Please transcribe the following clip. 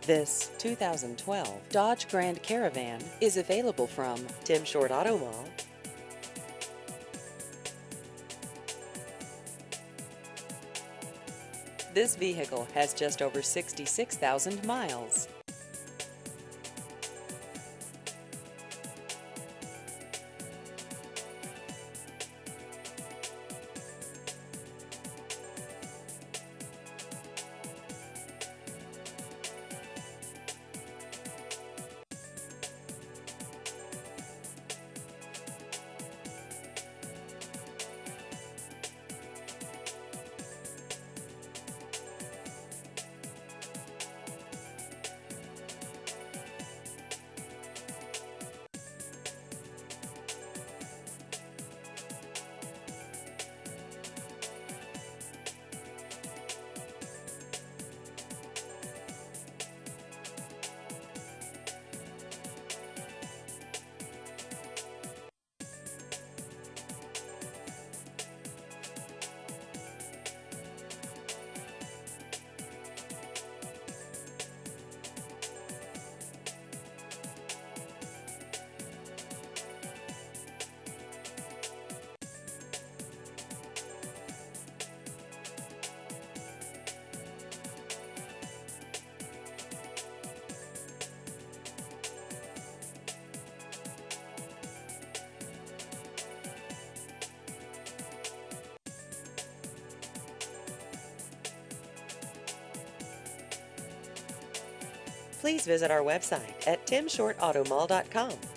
This 2012 Dodge Grand Caravan is available from Tim Short Auto Mall. This vehicle has just over 66,000 miles. Please visit our website at timshortautomall.com